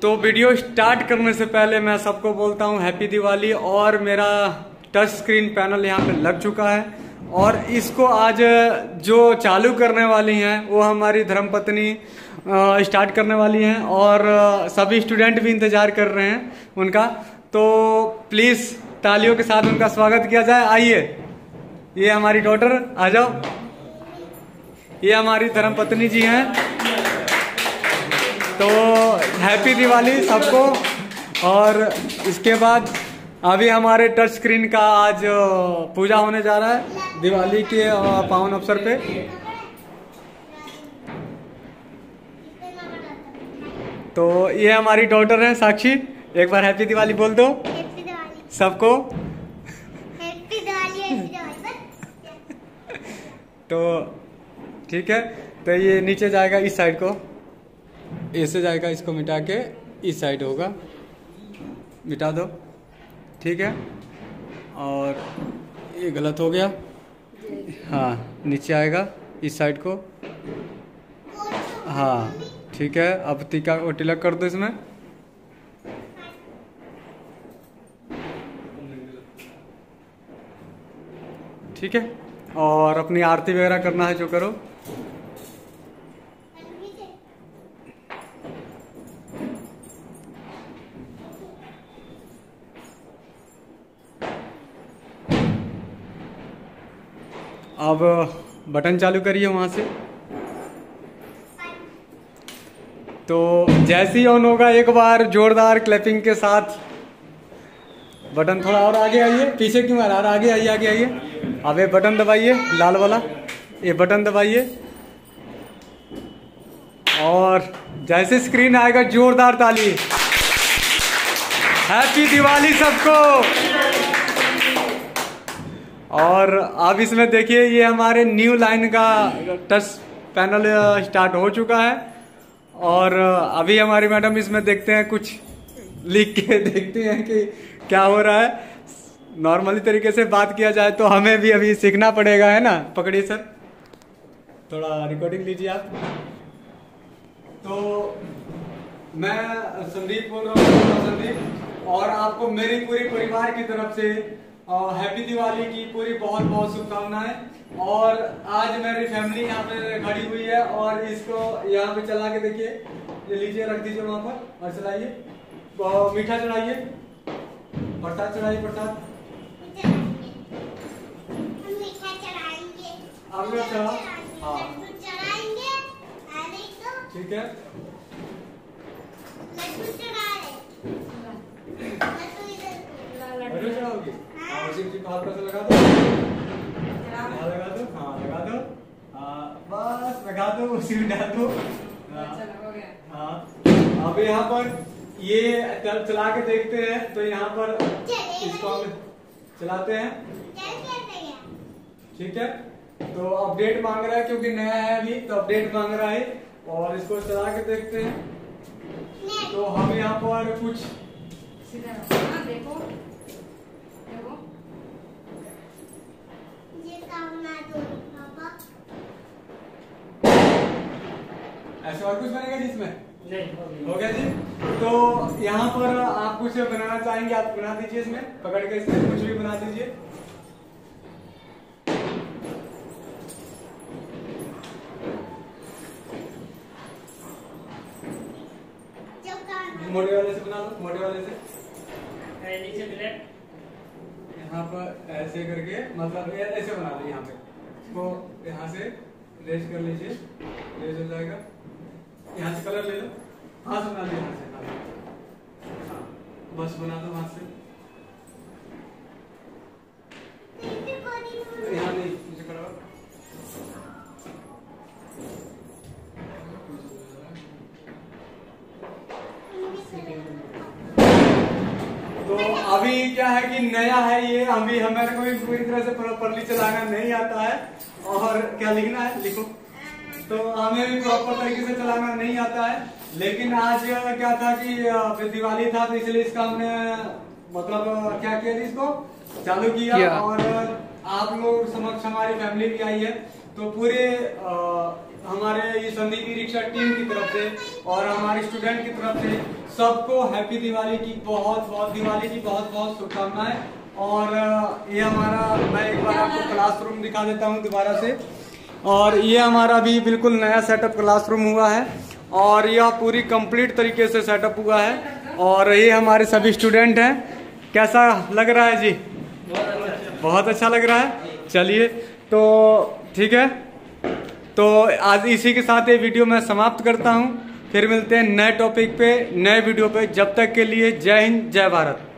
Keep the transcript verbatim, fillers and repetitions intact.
तो video start करने से पहले मैं सबको बोलता हूँ हैप्पी दिवाली। और मेरा टच स्क्रीन पैनल यहाँ पे लग चुका है और इसको आज जो चालू करने वाली हैं वो हमारी धर्मपत्नी स्टार्ट करने वाली हैं और सभी स्टूडेंट भी इंतजार कर रहे हैं उनका। तो प्लीज़ तालियों के साथ उनका स्वागत किया जाए। आइए, ये हमारी डॉटर, आ जाओ। ये हमारी धर्मपत्नी जी हैं। तो हैप्पी दिवाली सबको। और इसके बाद अभी हमारे टच स्क्रीन का आज पूजा होने जा रहा है दिवाली के पावन अवसर पे। तो ये हमारी डॉटर है साक्षी। एक बार हैप्पी दिवाली बोल दो सबको। Happy Diwali, happy Diwali. तो ठीक है, तो ये नीचे जाएगा इस साइड को, ऐसे जाएगा, इसको मिटा के इस साइड होगा, मिटा दो, ठीक है। और ये गलत हो गया, हाँ नीचे आएगा इस साइड को, हाँ ठीक है। अब टीका और तिलक कर दो इसमें। ठीक है, और अपनी आरती वगैरह करना है जो करो। अब बटन चालू करिए वहां से। तो जैसे ही ऑन होगा एक बार जोरदार क्लैपिंग के साथ। बटन थोड़ा और आगे आइए, पीछे क्यों आ रहा है, आगे आइए, आगे आइए। अब ये बटन दबाइए, लाल वाला ये बटन दबाइए और जैसे स्क्रीन आएगा जोरदार ताली। हैप्पी दिवाली सबको। और अब इसमें देखिए ये हमारे न्यू लाइन का टच पैनल स्टार्ट हो चुका है और अभी हमारी मैडम इसमें देखते हैं, कुछ लिख के देखते हैं कि क्या हो रहा है। नॉर्मली तरीके से बात किया जाए तो हमें भी अभी सीखना पड़ेगा, है ना। पकड़िए सर, थोड़ा रिकॉर्डिंग लीजिए आप। तो मैं संदीप बोल रहा हूँ, संदीप, और आपको मेरी पूरी परिवार की तरफ से हैप्पी दिवाली की पूरी बहुत बहुत शुभकामनाएं। और आज मेरी फैमिली यहाँ पे खड़ी हुई है और इसको यहाँ पे चला के देखिए, ये लीजिए, रख दीजिए वहां पर और चलाइए। मीठा चढ़ाइए, प्रसाद चढ़ाइए, प्रसाद आप लोग चढ़ाओ, हाँ ठीक है। लड्डू चढ़ाओगी, शिव जी को हाथ पर से लगा दो, हाँ लगा दो, हाँ लगा दो, हाँ बस लगा दो, उसी में डाल दो। हाँ अब यहाँ पर ये चला के देखते हैं। तो यहाँ पर इसको हम चलाते हैं, ठीक है। तो अपडेट मांग रहा है क्योंकि नया है अभी, तो अपडेट मांग रहा है और इसको चला के देखते हैं। तो हम यहाँ पर कुछ देखो ऐसे और कुछ बनेगा जिसमें नहीं हो गया जी। तो यहाँ पर आप कुछ बनाना चाहेंगे, आप बना दीजिए, इसमें पकड़ के इसमें कुछ भी बना दीजिए। मोटे वाले से बना लो, मोटे वाले से नीचे ब्लैक, यहाँ पर ऐसे करके, मतलब ऐसे बना लो। यहाँ पे इसको यहाँ से रेज कर लीजिए, रेज हो जाएगा। यहाँ से कलर ले लो, हाथ से बना लो, यहाँ से हाँ, बस बना दो हाथ से। यहाँ नहीं, नीचे खड़ा हो। तो अभी क्या है कि नया है ये, अभी हमारे को भी पूरी तरह से प्रॉपरली चलाना नहीं आता है। और क्या लिखना है लिखो। तो हमें भी प्रॉपर तरीके से चलाना नहीं आता है, लेकिन आज क्या था कि दिवाली था तो इसलिए इसका हमने मतलब क्या किया, इसको चालू किया। yeah. और आप लोग समक्ष हमारी फैमिली भी आई है, तो पूरे हमारे ये संदीप ई रिक्शा टीम की तरफ से और हमारे स्टूडेंट की तरफ से सबको हैप्पी दिवाली की बहुत बहुत दिवाली की बहुत बहुत शुभकामनाएं। और ये हमारा, मैं एक बार आपको क्लासरूम दिखा देता हूँ दोबारा से। और ये हमारा भी बिल्कुल नया सेटअप क्लासरूम हुआ है और यह पूरी कंप्लीट तरीके से सेटअप हुआ है। और ये हमारे सभी स्टूडेंट हैं। कैसा लग रहा है जी? बहुत अच्छा लग रहा है। चलिए तो ठीक है, तो आज इसी के साथ ये वीडियो मैं समाप्त करता हूँ। फिर मिलते हैं नए टॉपिक पे, नए वीडियो पे। जब तक के लिए जय हिंद, जय भारत।